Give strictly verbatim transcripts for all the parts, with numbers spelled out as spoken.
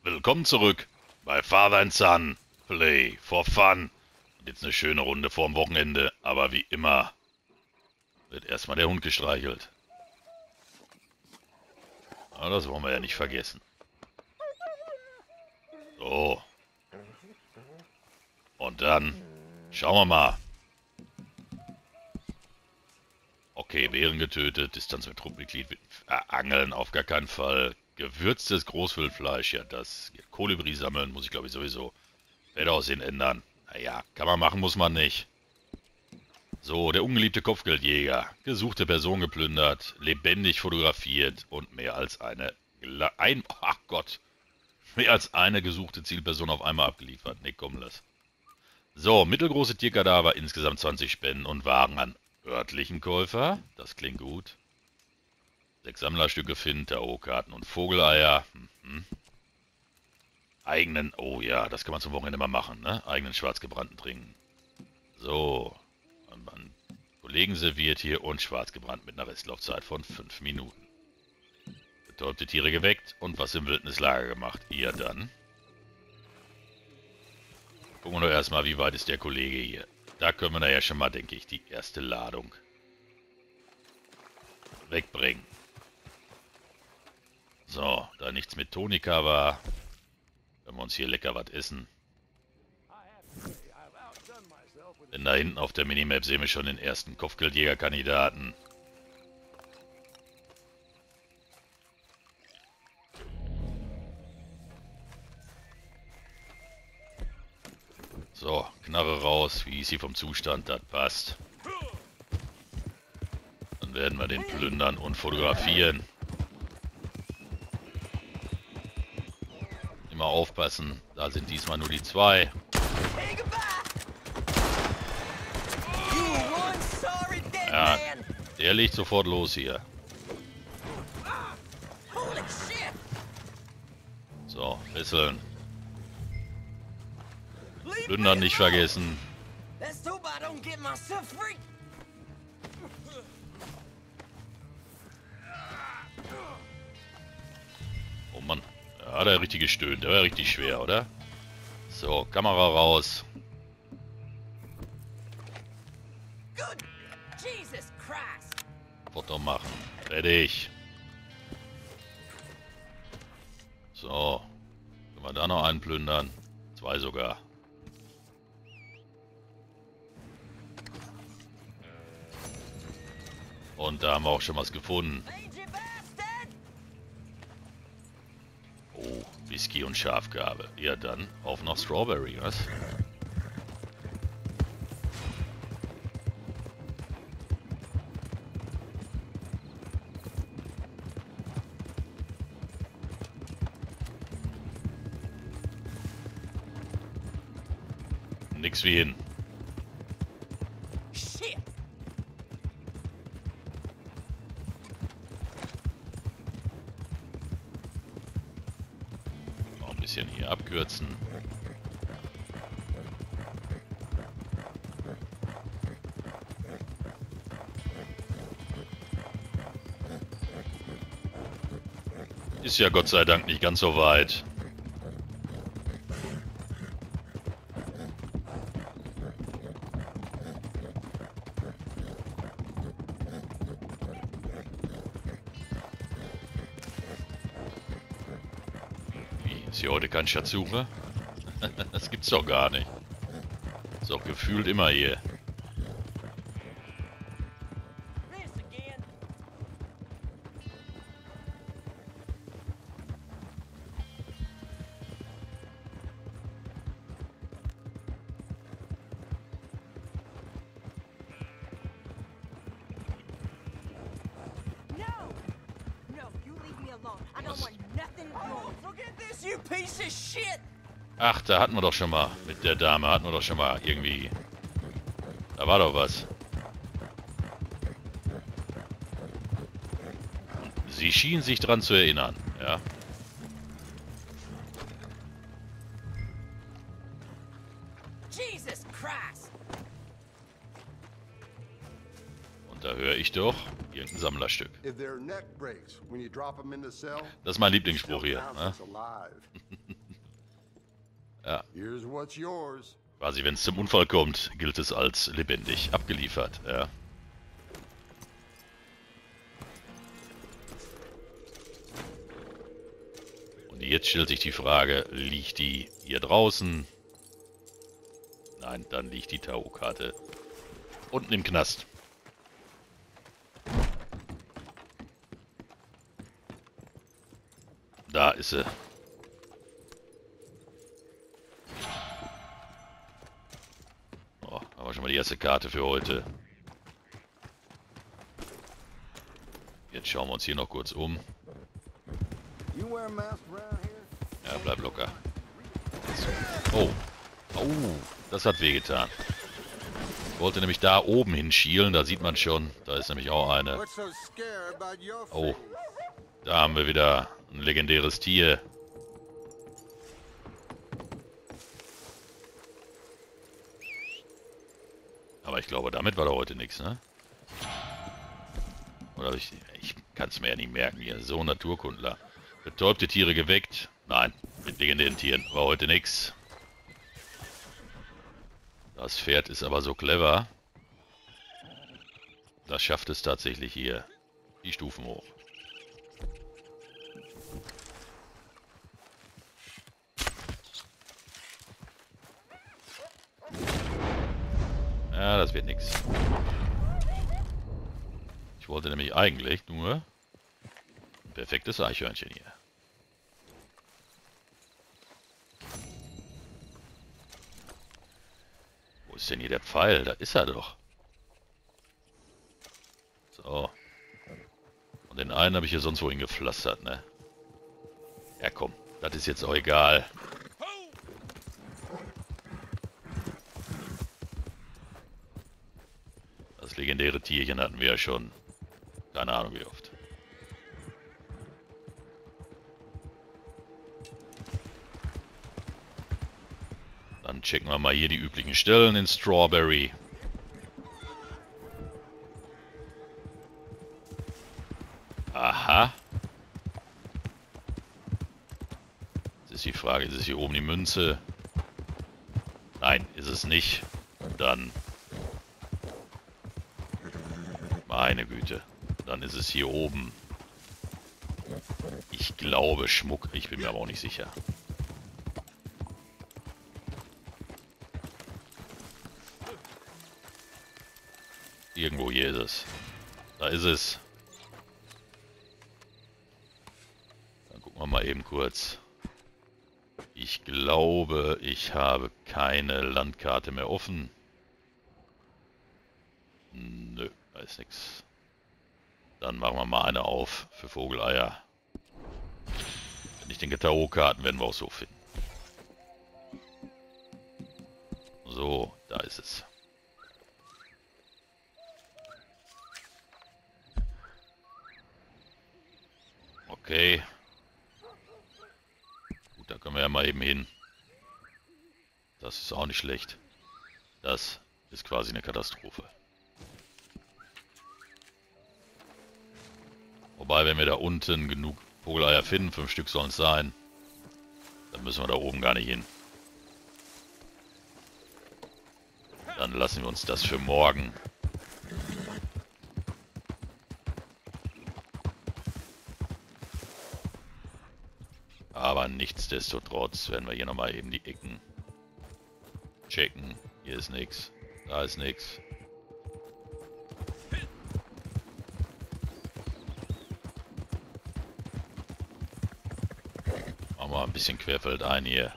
Willkommen zurück bei Father and Son Play for Fun. Und jetzt eine schöne Runde vorm Wochenende, aber wie immer wird erstmal der Hund gestreichelt. Aber das wollen wir ja nicht vergessen. So. Und dann schauen wir mal. Okay, Bären getötet, Distanz mit Truppenmitglied, äh, Angeln auf gar keinen Fall. Gewürztes Großwildfleisch, ja, das Kolibri sammeln muss ich glaube ich sowieso. Werde aussehen ändern. Naja, kann man machen, muss man nicht. So, der ungeliebte Kopfgeldjäger. Gesuchte Person geplündert, lebendig fotografiert und mehr als eine... Gla ein, ach Gott. Mehr als eine gesuchte Zielperson auf einmal abgeliefert. Ne, komm, lass. So, mittelgroße Tierkadaver, insgesamt zwanzig Spenden und Waren an örtlichen Käufer. Das klingt gut. Sechs Sammlerstücke finden, Tarotkarten und Vogeleier. Mhm. Eigenen, oh ja, das kann man zum Wochenende mal machen, ne? Eigenen schwarzgebrannten trinken. So, man Kollegen serviert hier und schwarzgebrannt mit einer Restlaufzeit von fünf Minuten. Betäubte Tiere geweckt und was im Wildnislager gemacht. Ihr dann. Gucken wir doch erstmal, wie weit ist der Kollege hier. Da können wir nachher schon mal, denke ich, die erste Ladung wegbringen. So, da nichts mit Tonika war, können wir uns hier lecker was essen. Denn da hinten auf der Minimap sehen wir schon den ersten Kopfgeldjägerkandidaten. So, Knarre raus, wie ist sie vom Zustand, das passt. Dann werden wir den plündern und fotografieren. Immer aufpassen, da sind diesmal nur die zwei. Ja, der legt sofort los hier. So, fesseln. Plündern nicht vergessen. Oh Mann. Ja, der hat richtig gestöhnt. Der war richtig schwer, oder? So, Kamera raus. Foto machen. Fertig. So. Können wir da noch einen plündern? Zwei sogar. Und da haben wir auch schon was gefunden. Oh, Whisky und Schafgabe. Ja dann, auf nach Strawberry, was? Nix wie hin. Bisschen hier abkürzen. Ist ja Gott sei Dank nicht ganz so weit. Ist hier heute kein Schatzsucher? Das gibt's doch gar nicht. Ist doch gefühlt immer hier. Ach, da hatten wir doch schon mal, mit der Dame hatten wir doch schon mal irgendwie, da war doch was. Sie schien sich dran zu erinnern, ja. Und da höre ich doch irgendein Sammlerstück. Das ist mein Lieblingsspruch hier. Ne? Ja. Here's what's yours. Quasi, wenn es zum Unfall kommt, gilt es als lebendig abgeliefert. Ja. Und jetzt stellt sich die Frage, liegt die hier draußen? Nein, dann liegt die Tarot-Karte unten im Knast. Da ist sie. Oh, haben wir schon mal die erste Karte für heute. Jetzt schauen wir uns hier noch kurz um. Ja, bleib locker. Oh. Oh, das hat wehgetan. Ich wollte nämlich da oben hinschielen, da sieht man schon. Da ist nämlich auch eine. Oh, da haben wir wieder ein legendäres Tier. Aber ich glaube, damit war da heute nichts, ne? Oder ich, ich kann es mir ja nicht merken hier. So, Naturkundler. Betäubte Tiere geweckt. Nein, mit legendären Tieren war heute nichts. Das Pferd ist aber so clever. Das schafft es tatsächlich hier die Stufen hoch. Ja, das wird nichts. Ich wollte nämlich eigentlich nur ein perfektes Eichhörnchen hier. Wo ist denn hier der Pfeil? Da ist er doch. So. Und den einen habe ich hier sonst wohin gepflastert, ne? Ja komm, das ist jetzt auch egal. Das legendäre Tierchen hatten wir ja schon. Keine Ahnung wie oft. Dann checken wir mal hier die üblichen Stellen in Strawberry. Aha. Jetzt ist die Frage, ist es hier oben die Münze? Nein, ist es nicht. Dann... Meine Güte. Dann ist es hier oben. Ich glaube Schmuck. Ich bin mir aber auch nicht sicher. Irgendwo hier ist es. Da ist es. Dann gucken wir mal eben kurz. Ich glaube, ich habe keine Landkarte mehr offen. Nö, da ist nichts. Dann machen wir mal eine auf für Vogeleier. Wenn ich denke, Tarotkarten werden wir auch so finden. So, da ist es. Okay. Gut, da können wir ja mal eben hin. Das ist auch nicht schlecht. Das ist quasi eine Katastrophe. Wobei, wenn wir da unten genug Vogeleier finden, fünf Stück sollen es sein, dann müssen wir da oben gar nicht hin. Dann lassen wir uns das für morgen. Aber nichtsdestotrotz werden wir hier nochmal eben die Ecken checken. Hier ist nichts. Da ist nichts. Machen wir ein bisschen querfeldein hier.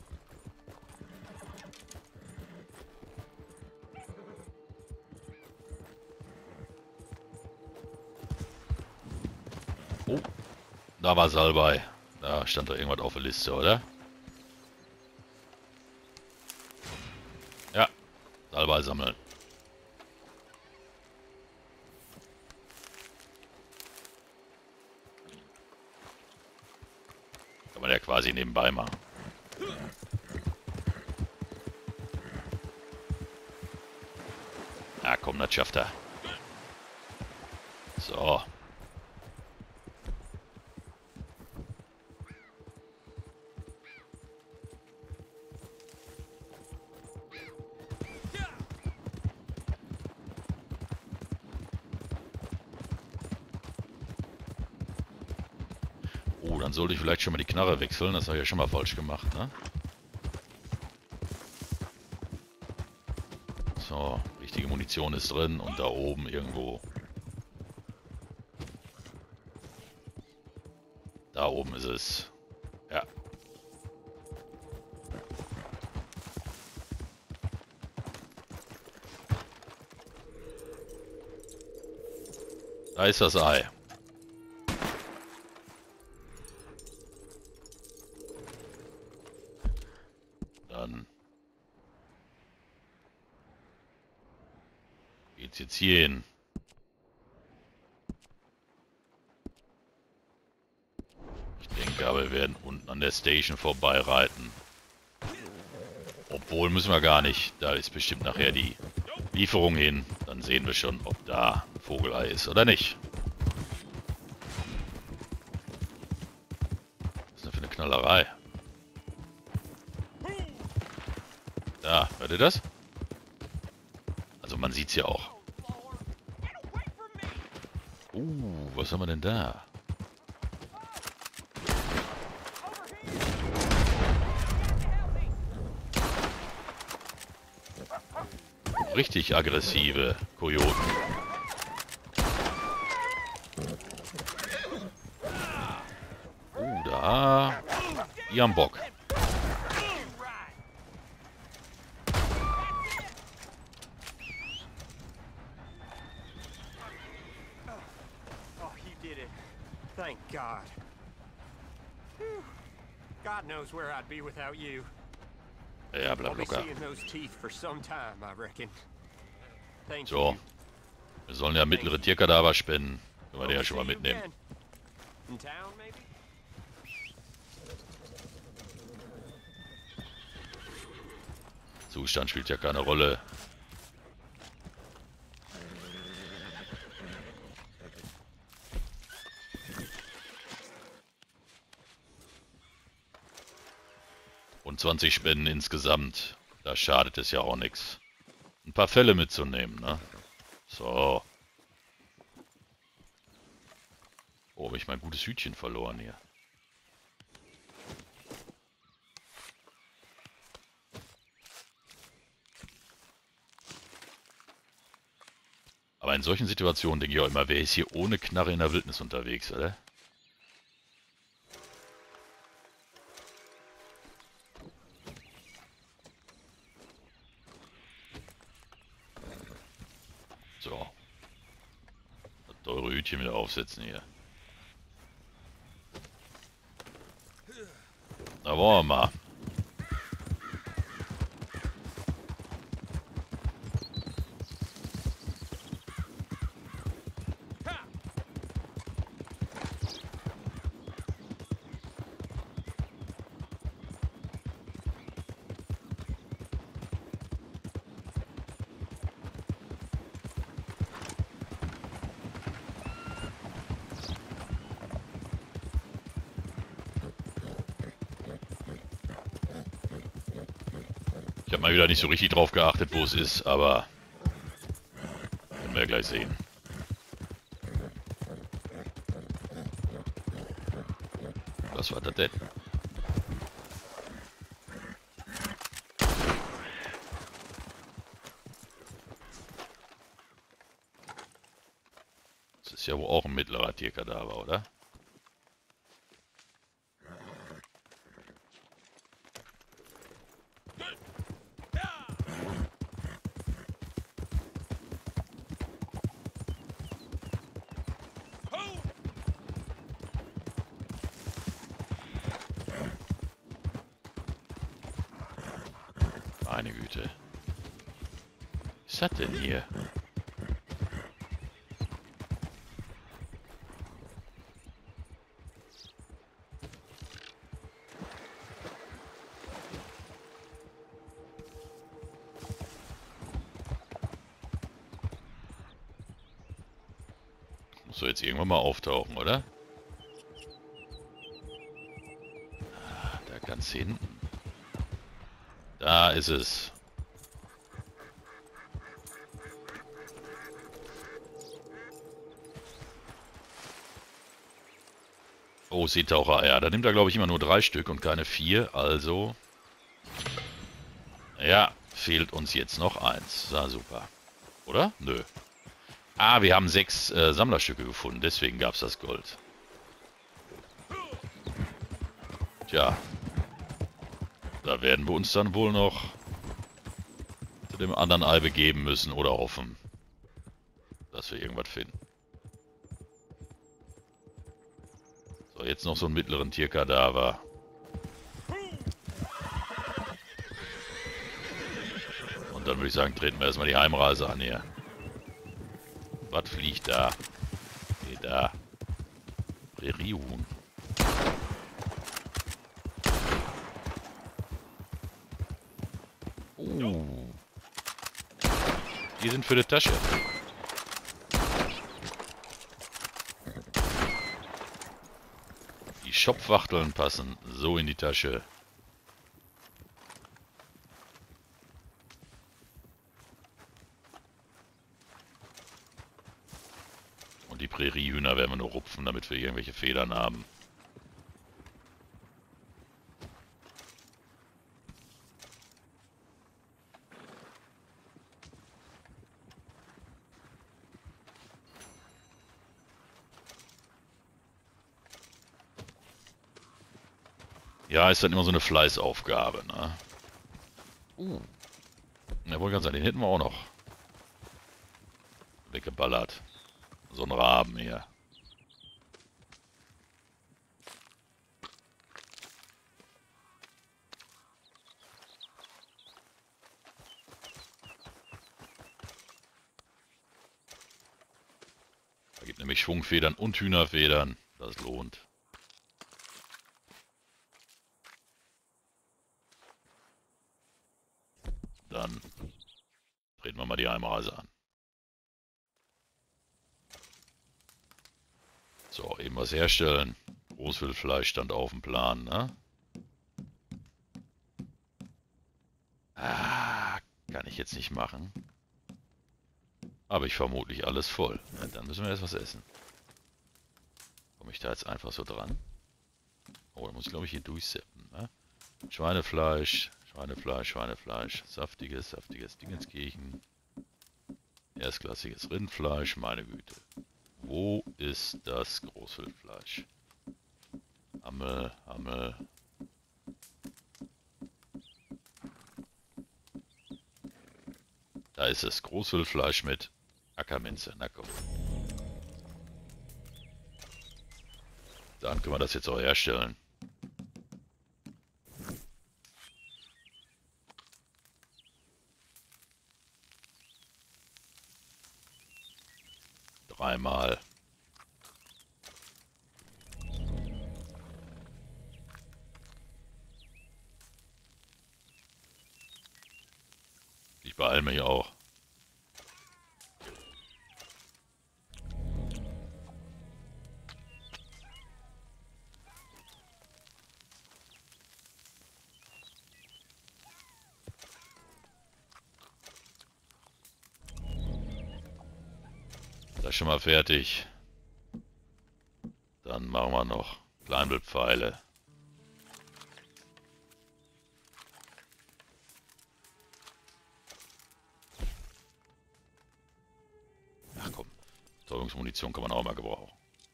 Oh, da war Salbei. Da stand doch irgendwas auf der Liste, oder? Ja, Salbei sammeln. Kann man ja quasi nebenbei machen. Na komm, das schafft er. So. Oh, dann sollte ich vielleicht schon mal die Knarre wechseln. Das habe ich ja schon mal falsch gemacht, ne? So, richtige Munition ist drin und da oben irgendwo. Da oben ist es. Ja. Da ist das Ei. Dann geht's jetzt hier hin. Ich denke aber, wir werden unten an der Station vorbeireiten. Obwohl, müssen wir gar nicht. Da ist bestimmt nachher die Lieferung hin. Dann sehen wir schon, ob da ein Vogelei ist oder nicht. Was ist denn für eine Knallerei? Da, hört ihr das? Also man sieht's ja auch. Uh, was haben wir denn da? Richtig aggressive Kojoten. Uh, da. Die haben Bock. Thank God. Whew. God knows where I'd be without you. Ja, bleib I'll be locker. seeing those teeth for some time, I reckon. Thank So. you. Wir sollen ja mittlere Tierkadaver spenden. Können wir den ja schon mal Hope to see you mitnehmen. again. In town, maybe? Zustand spielt ja keine Rolle. Und zwanzig Spenden insgesamt. Da schadet es ja auch nichts. Ein paar Fälle mitzunehmen, ne? So. Oh, habe ich mein gutes Hütchen verloren hier. Aber in solchen Situationen denke ich auch immer, wer ist hier ohne Knarre in der Wildnis unterwegs, oder? So. Das teure Hütchen wieder aufsetzen hier. Da wollen wir mal. Ich habe mal wieder nicht so richtig drauf geachtet, wo es ist, aber werden wir ja gleich sehen. Was war das denn? Das ist ja wohl auch ein mittlerer Tierkadaver, oder? Meine Güte. Was ist das denn hier? Muss doch jetzt irgendwann mal auftauchen, oder? Ah, da ganz hinten. Da ist es. Oh, Seetaucher-Eier. Da nimmt er, glaube ich, immer nur drei Stück und keine vier. Also... Ja, fehlt uns jetzt noch eins. Na, super. Oder? Nö. Ah, wir haben sechs äh, Sammlerstücke gefunden. Deswegen gab es das Gold. Tja. Da werden wir uns dann wohl noch zu dem anderen Ei begeben müssen oder hoffen, dass wir irgendwas finden. So, jetzt noch so einen mittleren Tierkadaver. Und dann würde ich sagen, treten wir erstmal die Heimreise an hier. Was fliegt da? Nee, da. Präriehuhn. Uh. Die sind für die Tasche. Die Schopfwachteln passen so in die Tasche. Und die Präriehühner werden wir nur rupfen, damit wir irgendwelche Federn haben. Ja, ist dann immer so eine Fleißaufgabe, ne? Uh. Ja, wollte ganz sagen, den hätten wir auch noch weggeballert. So ein Raben hier. Da gibt nämlich Schwungfedern und Hühnerfedern. Das lohnt. Dann treten wir mal die Heimreise an. So, eben was herstellen. Großwildfleisch stand auf dem Plan, ne? Ah, kann ich jetzt nicht machen. Aber ich vermutlich alles voll. Ja, dann müssen wir erst was essen. Komme ich da jetzt einfach so dran? Oh, da muss ich glaube ich hier durchseppen, ne? Schweinefleisch, Schweinefleisch, Schweinefleisch. Saftiges, saftiges Dingenskirchen. Erstklassiges Rindfleisch, meine Güte. Wo ist das Großwildfleisch? Hammel, Hammel. Da ist es, Großwildfleisch mit Ackerminze. Na komm. Dann können wir das jetzt auch herstellen. Dreimal. Ich beeile mich auch. Das ist schon mal fertig. Dann machen wir noch Kleinbildpfeile. Ach komm, Betäubungsmunition kann man auch mal gebrauchen.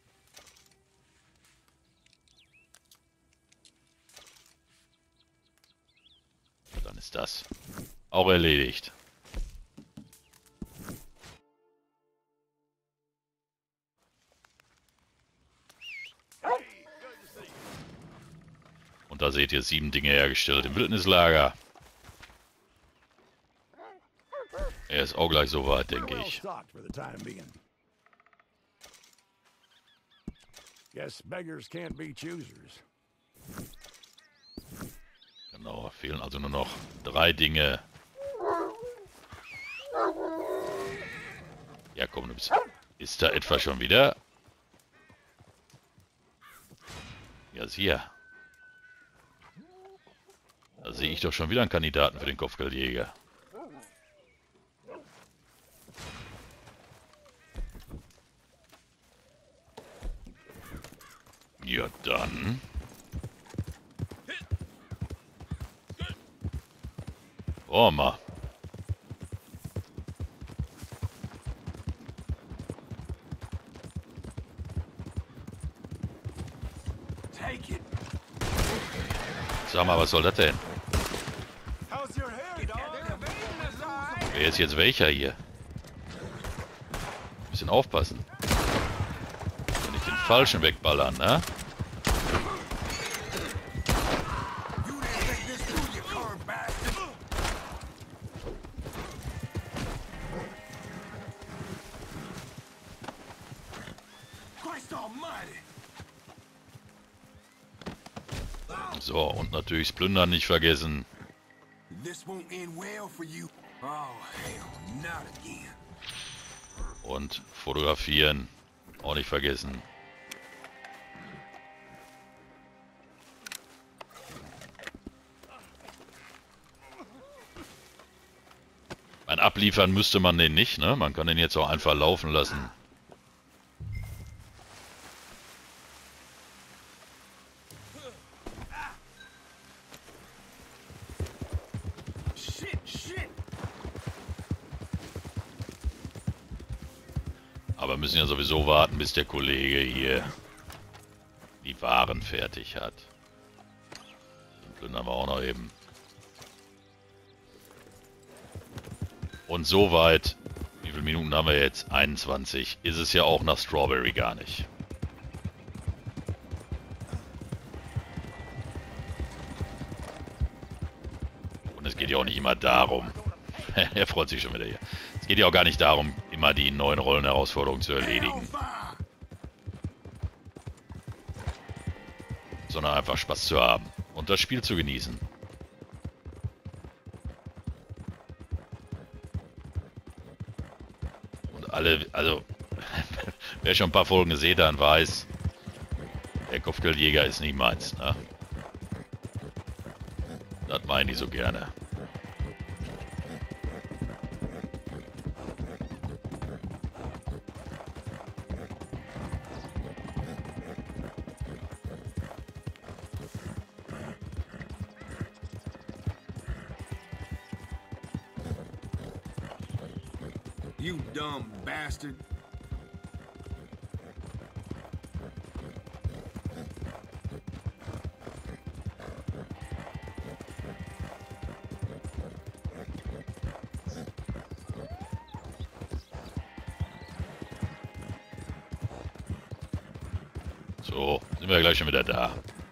Dann ist das auch erledigt. Und da seht ihr sieben Dinge hergestellt im Wildnislager. Er ist auch gleich soweit, denke ich. Genau, fehlen also nur noch drei Dinge. Ja komm, du bist... Ist da etwa schon wieder? Ja, sieh. Da sehe ich doch schon wieder einen Kandidaten für den Kopfgeldjäger. Ja, dann. Oh, mal. Sag mal, was soll das denn? Wer ist jetzt welcher hier? Bisschen aufpassen. Nicht den Falschen wegballern, ne? So, und natürlich das Plündern nicht vergessen. Und fotografieren auch nicht vergessen. Ein abliefern müsste man den nicht, ne? Man kann den jetzt auch einfach laufen lassen. Aber müssen ja sowieso warten, bis der Kollege hier die Waren fertig hat. Den plündern wir auch noch eben. Und soweit, wie viele Minuten haben wir jetzt? einundzwanzig. Ist es ja auch nach Strawberry gar nicht. Und es geht ja auch nicht immer darum. Er freut sich schon wieder hier. Es geht ja auch gar nicht darum, immer die neuen Rollenherausforderungen zu erledigen. Sondern einfach Spaß zu haben und das Spiel zu genießen. Und alle, also, wer schon ein paar Folgen gesehen hat, weiß, der Kopfgeldjäger ist nicht meins, ne? Das meine ich so gerne. You dumb bastard. So, sind wir gleich schon wieder da.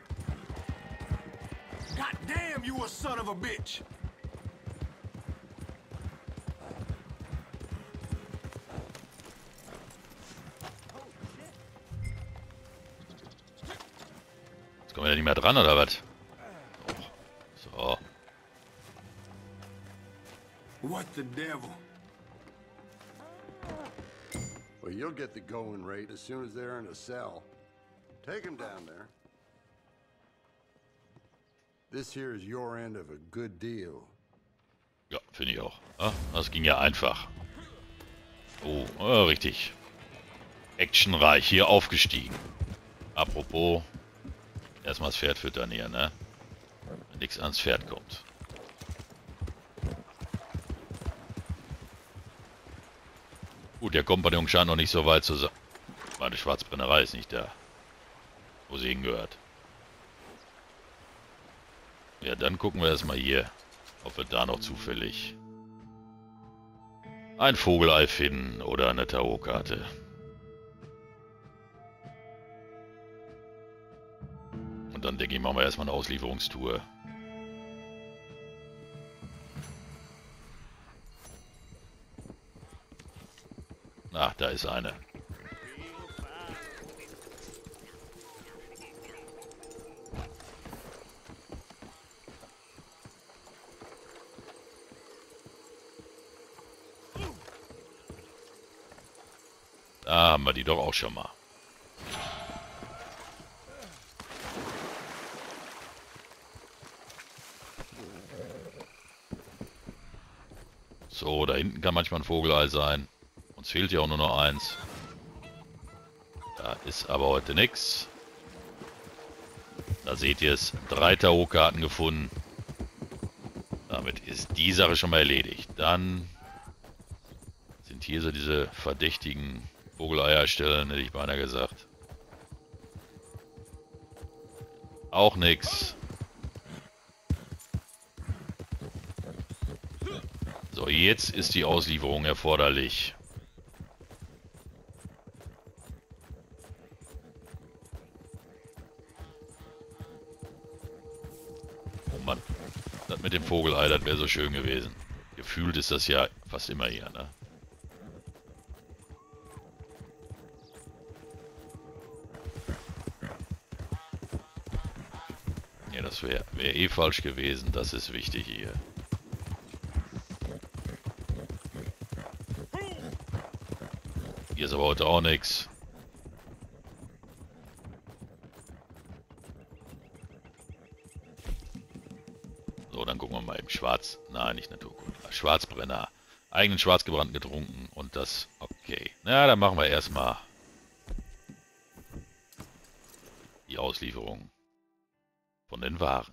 God damn, you a son of a bitch. Jetzt kommen wir ja nicht mehr dran, oder was? So. What the devil? Well, you'll get the going rate as soon as they're in a cell. Take them down there. This here is your end of a good deal. Ja, finde ich auch. Ah, das ging ja einfach. Oh, ah, richtig. Actionreich, hier aufgestiegen. Apropos, erstmal das Pferd füttern hier, ne? Wenn nichts ans Pferd kommt. Gut, der Kompagnon scheint noch nicht so weit zu sein. Meine Schwarzbrennerei ist nicht da, wo sie hingehört. Ja, dann gucken wir erstmal hier, ob wir da noch zufällig ein Vogelei finden oder eine Tarotkarte. Und dann denke ich, machen wir erstmal eine Auslieferungstour. Ach, da ist eine. Da haben wir die doch auch schon mal. So, da hinten kann manchmal ein Vogelei sein. Uns fehlt ja auch nur noch eins. Da ist aber heute nichts. Da seht ihr es. Drei Tarotkarten gefunden. Damit ist die Sache schon mal erledigt. Dann sind hier so diese verdächtigen Vogeleierstellen, hätte ich beinahe gesagt. Auch nix. So, jetzt ist die Auslieferung erforderlich. Oh Mann, das mit dem Vogelei, das wäre so schön gewesen. Gefühlt ist das ja fast immer hier, ne? Ja, das wäre wär eh falsch gewesen. Das ist wichtig hier. Hier ist aber heute auch nichts. So, dann gucken wir mal im Schwarz. Nein, nicht Naturkunde. Schwarzbrenner. Eigenen Schwarzgebrannten getrunken. Und das. Okay. Na, dann machen wir erstmal die Auslieferung von den Waren.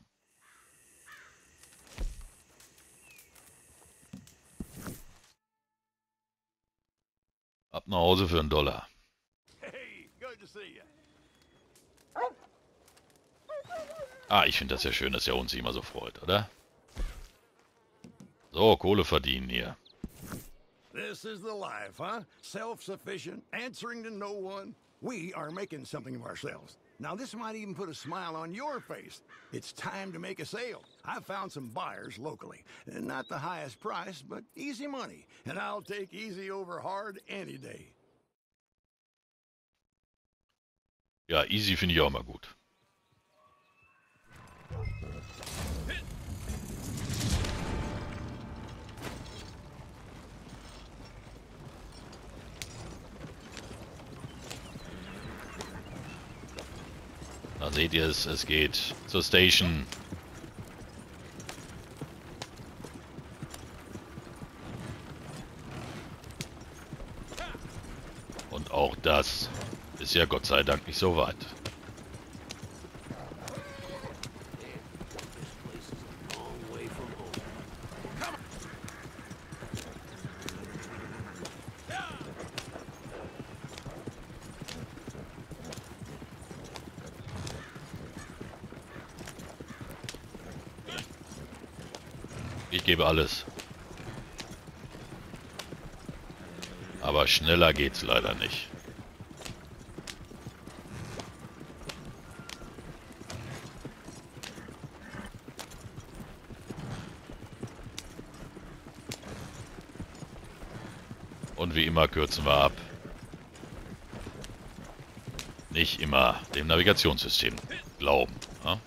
Ab nach Hause für einen Dollar. Hey, good to see you. Ah, ich finde das ja schön, dass er uns immer so freut, oder? So, Kohle verdienen hier. This is the life, huh? Self-sufficient, answering to no one. We are making something of ourselves. Now, this might even put a smile on your face. It's time to make a sale. I've found some buyers locally. Not the highest price, but easy money. And I'll take easy over hard any day. Ja, easy finde ich auch mal gut. Da seht ihr es, es geht zur Station. Und auch das ist ja Gott sei Dank nicht so weit. Ich gebe alles. Aber schneller geht's leider nicht. Und wie immer kürzen wir ab. Nicht immer dem Navigationssystem glauben. Ja?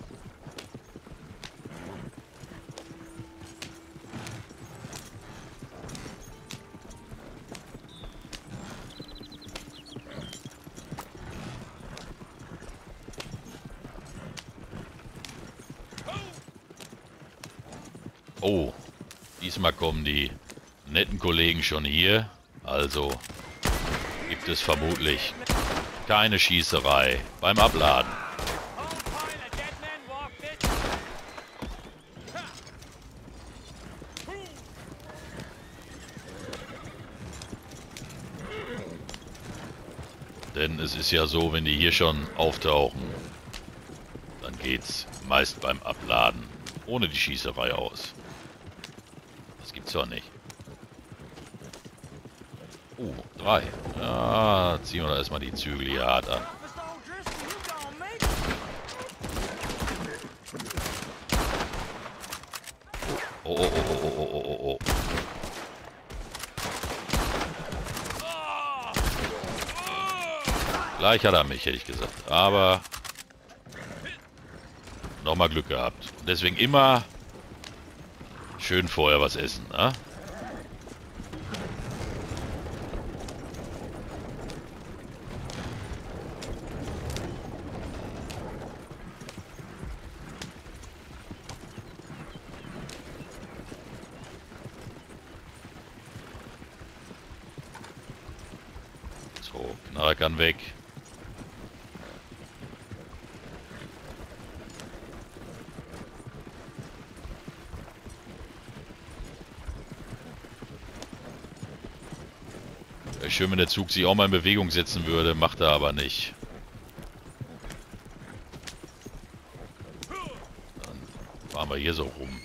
Oh, diesmal kommen die netten Kollegen schon hier. Also gibt es vermutlich keine Schießerei beim Abladen. Denn es ist ja so, wenn die hier schon auftauchen, dann geht's meist beim Abladen ohne die Schießerei aus. Das gibt's doch nicht. Uh, drei. Ja, ziehen wir da erstmal die Zügel hier hart an. Oh, oh, oh, oh, oh, oh, oh, oh. Gleich hat er mich, hätte ich gesagt. Aber nochmal Glück gehabt. Und deswegen immer schön vorher was essen, ne? So, Knarre kann weg. Wäre schön, wenn der Zug sich auch mal in Bewegung setzen würde, macht er aber nicht. Dann fahren wir hier so rum.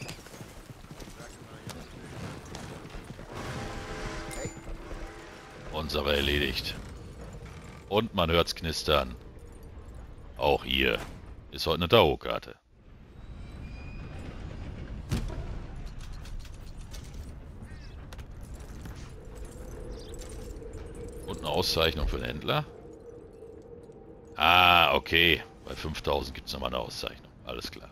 Unsere erledigt. Und man hört's knistern. Auch hier ist heute eine Tarotkarte. Und eine Auszeichnung für den Händler. Ah, okay. Bei fünftausend gibt es nochmal eine Auszeichnung. Alles klar.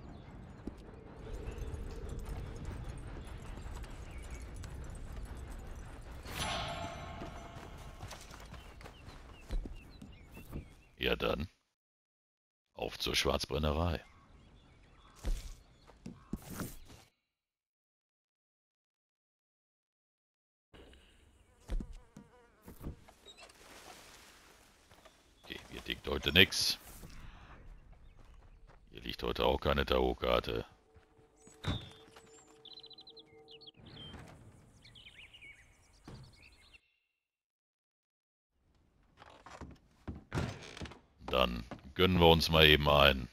Ja dann. Auf zur Schwarzbrennerei. Okay, hier liegt heute nichts. Hier liegt heute auch keine Tarotkarte. Dann gönnen wir uns mal eben ein.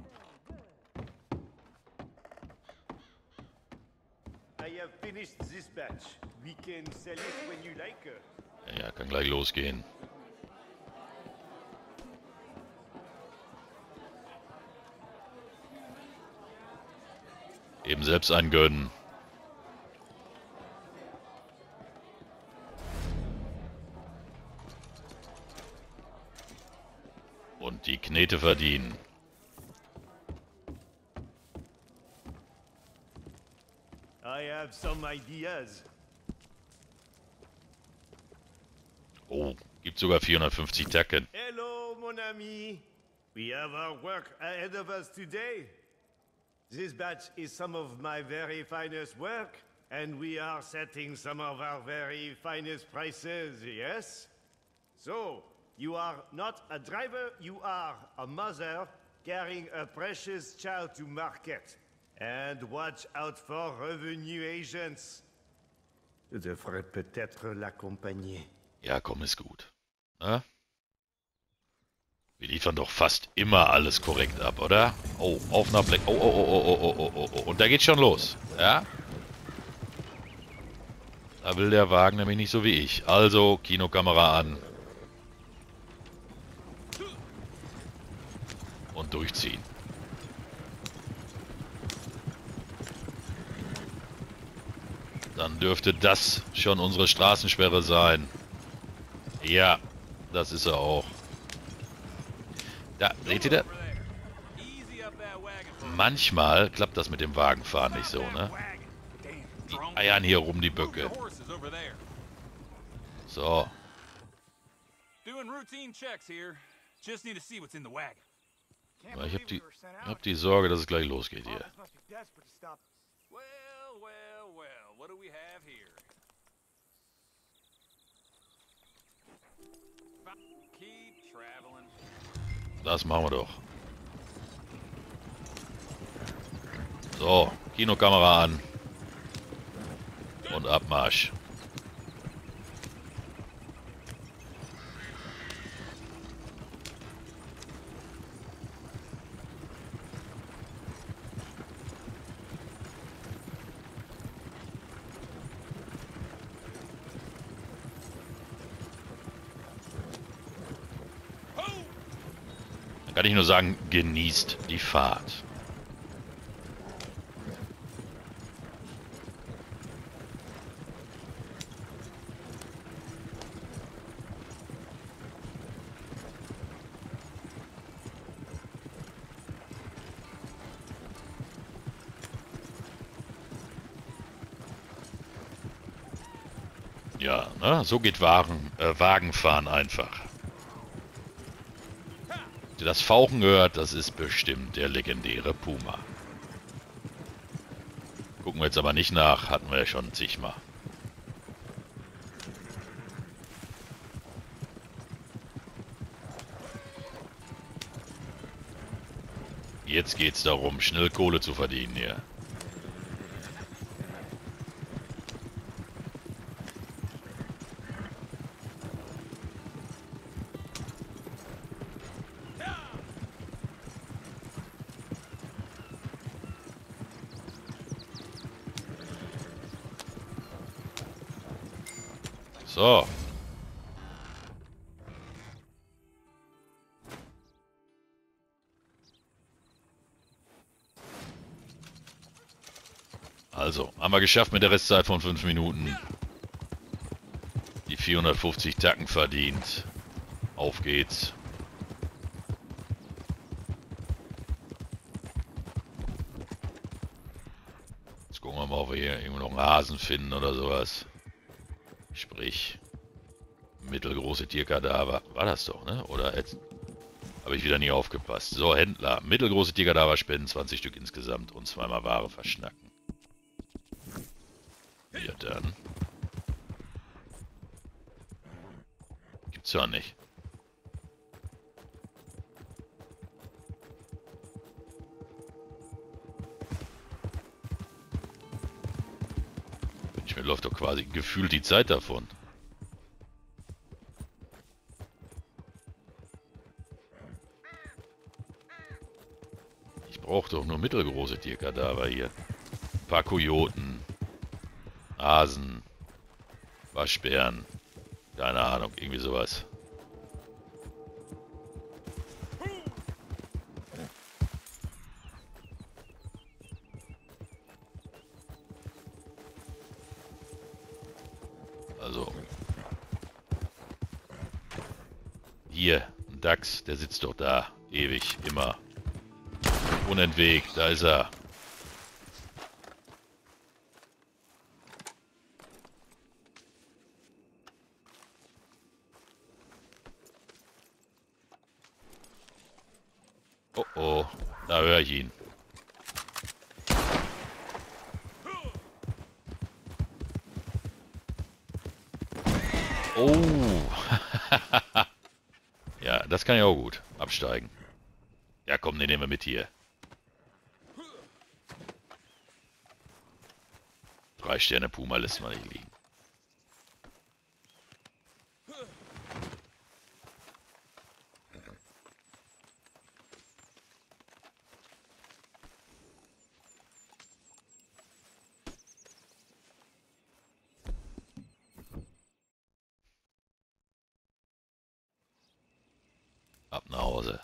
I have finished this batch. We can sell it when you like. Ja, kann gleich losgehen. Eben selbst einen gönnen. Und die Knete verdienen. I have some ideas. Oh, gibt sogar vierhundertfünfzig Tacken. Hello, mon ami. We have our work ahead of us today. This batch is some of my very finest work, and we are setting some of our very finest prices, yes? So, you are not a driver, you are a mother carrying a precious child to market. And watch out for revenue agents. Je devrais peut-être l'accompagner. Ja, komm, ist gut. Na? Wir liefern doch fast immer alles korrekt ab, oder? Oh, auf nach Black. Oh, oh, oh, oh, oh, oh, oh, oh. Und da geht's schon los. Ja? Da will der Wagen nämlich nicht so wie ich. Also, Kinokamera an. Und durchziehen. Dann dürfte das schon unsere Straßensperre sein. Ja, das ist er auch. Da, seht ihr das? Manchmal klappt das mit dem Wagenfahren nicht so, ne? Die eiern hier rum, die Böcke. So. Aber ich hab die, ich hab die Sorge, dass es gleich losgeht hier. Das machen wir doch. So, Kinokamera an. Und Abmarsch. Kann ich nur sagen, genießt die Fahrt. Ja, ne? So geht Wagen, äh, Wagenfahren einfach. Das Fauchen gehört, das ist bestimmt der legendäre Puma. Gucken wir jetzt aber nicht nach, hatten wir ja schon zigmal. Jetzt geht's darum, schnell Kohle zu verdienen hier. So. Also, haben wir geschafft mit der Restzeit von fünf Minuten. Die vierhundertfünfzig Tacken verdient. Auf geht's. Jetzt gucken wir mal, ob wir hier irgendwo noch einen Hasen finden oder sowas. Sprich, mittelgroße Tierkadaver. War das doch, ne? Oder jetzt habe ich wieder nie aufgepasst. So, Händler. Mittelgroße Tierkadaver spenden, zwanzig Stück insgesamt und zweimal Ware verschnacken. Ja, dann. Gibt's ja nicht. Mir läuft doch quasi gefühlt die Zeit davon. Ich brauche doch nur mittelgroße Tierkadaver hier. Ein paar Kojoten. Hasen. Waschbären. Keine Ahnung, irgendwie sowas. Also. Hier, ein Dachs, der sitzt doch da. Ewig, immer. Unentwegt, da ist er. Oh oh, da höre ich ihn. Oh. Ja, das kann ja auch gut. Absteigen. Ja, komm, den nehmen wir mit hier. Drei Sterne Puma lässt man nicht liegen. Ab nach Hause.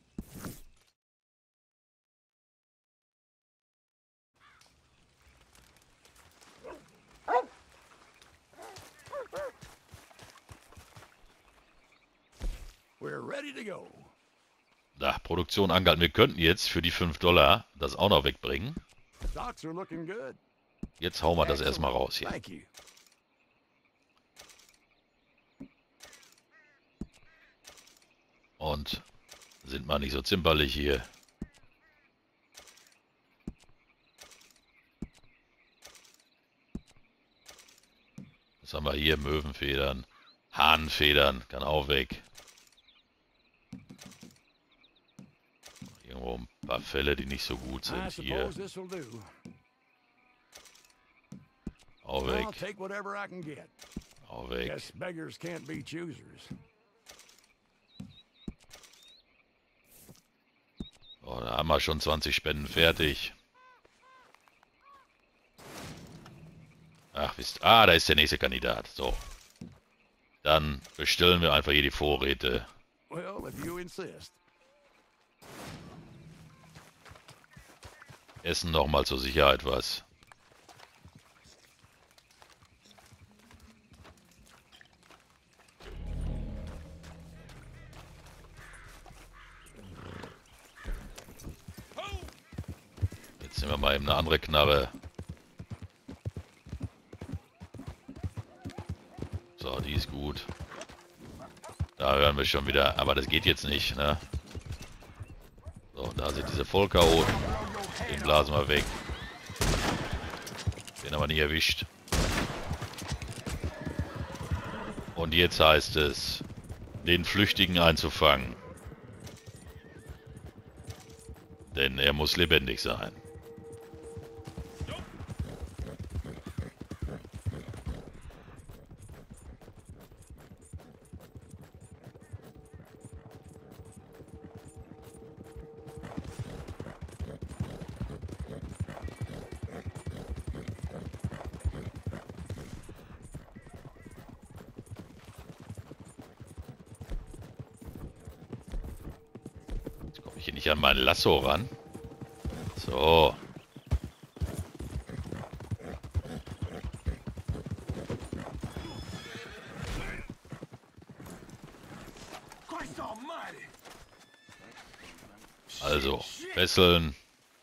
We're ready to go. Da, Produktion angehalten. Wir könnten jetzt für die fünf Dollar das auch noch wegbringen. Stocks are looking good. Jetzt hauen wir das erstmal raus hier. Thank you. Und sind mal nicht so zimperlich hier. Was haben wir hier? Möwenfedern, Hahnenfedern, kann auch weg. Irgendwo ein paar Fälle, die nicht so gut I sind hier. suppose this will do. Auch I'll weg, take whatever I can get. auch weg. Guess beggars can't be choosers. So, da haben wir schon zwanzig Spenden fertig. Ach, wisst, ah, da ist der nächste Kandidat. So. Dann bestellen wir einfach hier die Vorräte. Well, if you insist. Essen nochmal zur Sicherheit was. Jetzt nehmen wir mal eben eine andere Knarre. So, die ist gut. Da hören wir schon wieder, aber das geht jetzt nicht, ne? So, da sind diese Vollchaoten. Den blasen wir weg. Den haben wir nicht erwischt. Und jetzt heißt es, den Flüchtigen einzufangen. Denn er muss lebendig sein. nicht an mein Lasso ran. So. Also, fesseln.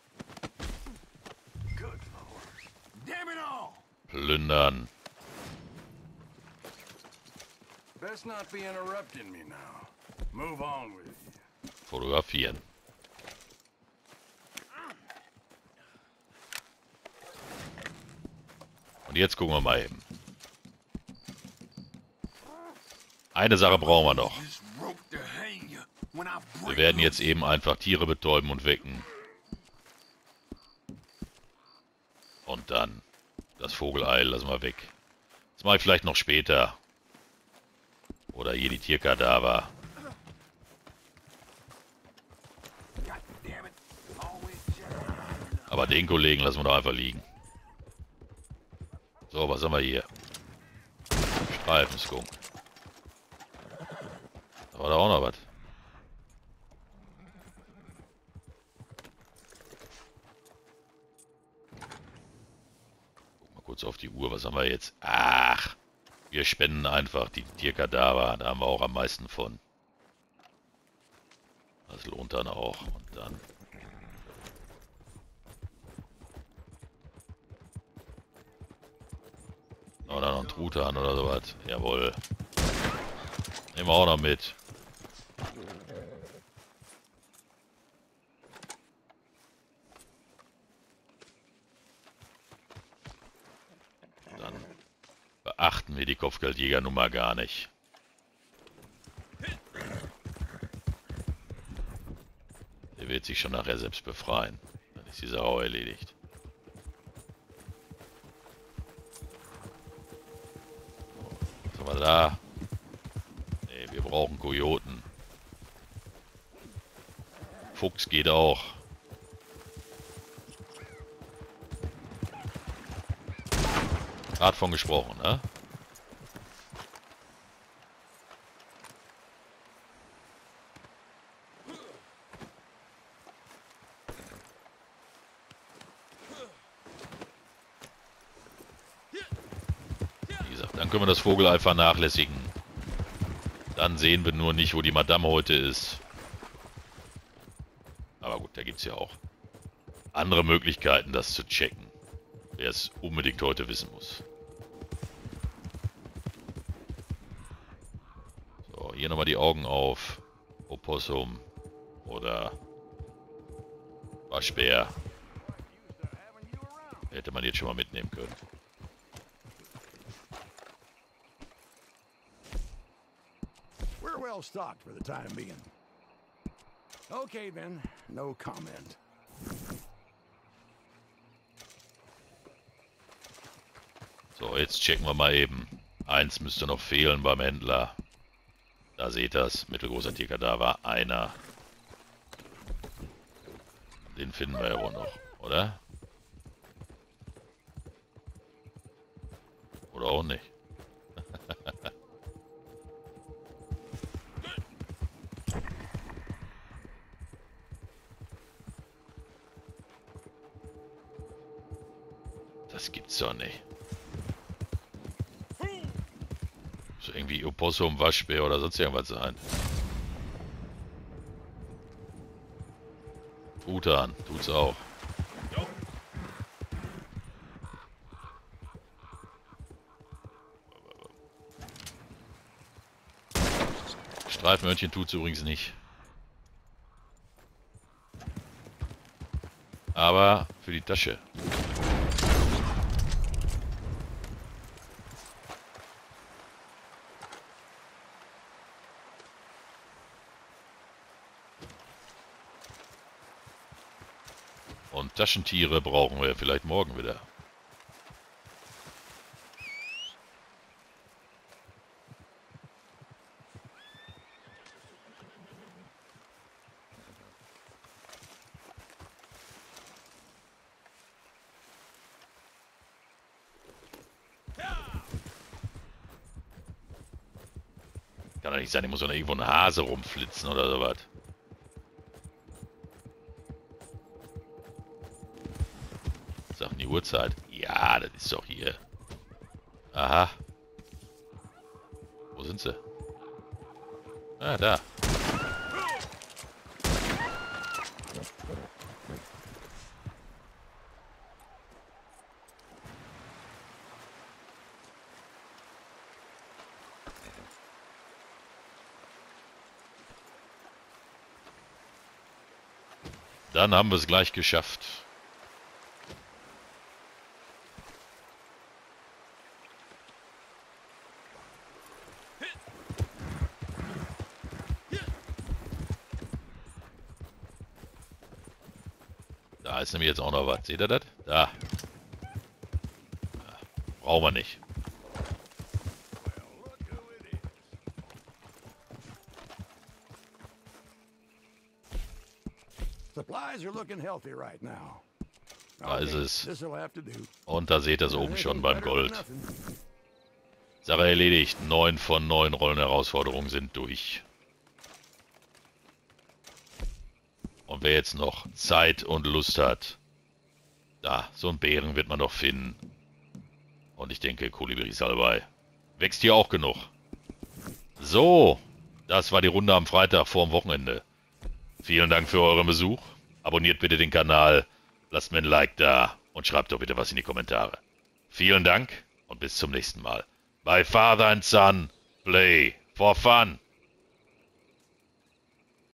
Plündern. Best not be interrupting me now. Move on with you. Fotografieren. Und jetzt gucken wir mal eben. Eine Sache brauchen wir noch. Wir werden jetzt eben einfach Tiere betäuben und wecken. Und dann das Vogelei lassen wir weg. Das mache ich vielleicht noch später. Oder hier die Tierkadaver. Aber den Kollegen lassen wir doch einfach liegen. So, was haben wir hier? Streifenskunk. Da war da auch noch was. Guck mal kurz auf die Uhr. Was haben wir jetzt? Ach, wir spenden einfach die Tierkadaver. Da haben wir auch am meisten von. Das lohnt dann auch. Und dann... Oder noch ein Truthahn oder sowas. Jawohl. Nehmen wir auch noch mit. Dann beachten wir die Kopfgeldjägernummer gar nicht. Der wird sich schon nachher selbst befreien. Dann ist die Sache auch erledigt. Was haben wir da? Ne, wir brauchen Kojoten. Fuchs geht auch. Gerade von gesprochen, ne? Wie gesagt, dann können wir das Vogelei vernachlässigen. Dann sehen wir nur nicht, wo die Madame heute ist. Aber gut, da gibt es ja auch andere Möglichkeiten, das zu checken. Wer es unbedingt heute wissen muss. So, hier nochmal die Augen auf. Opossum oder Waschbär. Hätte man jetzt schon mal mitnehmen können. We're well stocked for the time being. Okay then, no comment. So, jetzt checken wir mal eben. Eins müsste noch fehlen beim Händler. Da seht ihr es. Mittelgroßer Tierkadaver. Einer. Den finden wir ja wohl noch, oder? Oder auch nicht. Das gibt's doch nicht. So irgendwie Opossum, Waschbär oder sonst irgendwas sein. Truthahn, tut's auch. Streifenhörnchen tut's übrigens nicht. Aber für die Tasche. Und Taschentiere brauchen wir vielleicht morgen wieder. Kann doch nicht sein, ich muss doch irgendwo ein Hase rumflitzen oder sowas. Uhrzeit. Ja, das ist doch hier. Aha. Wo sind sie? Ah, da. Dann haben wir es gleich geschafft. Da ist nämlich jetzt auch noch was. Seht ihr das? Da. Brauchen wir nicht. Supplies are looking healthy right now. Da ist es. This'll have to do. Und da seht ihr es oben schon beim Gold. Sache erledigt. Neun von neun Rollenherausforderungen sind durch. Und wer jetzt noch Zeit und Lust hat, da, so einen Bären wird man noch finden. Und ich denke, Kolibri Salbei wächst hier auch genug. So, das war die Runde am Freitag vorm Wochenende. Vielen Dank für euren Besuch. Abonniert bitte den Kanal, lasst mir ein Like da und schreibt doch bitte was in die Kommentare. Vielen Dank und bis zum nächsten Mal. Bei Father and Son, play for fun.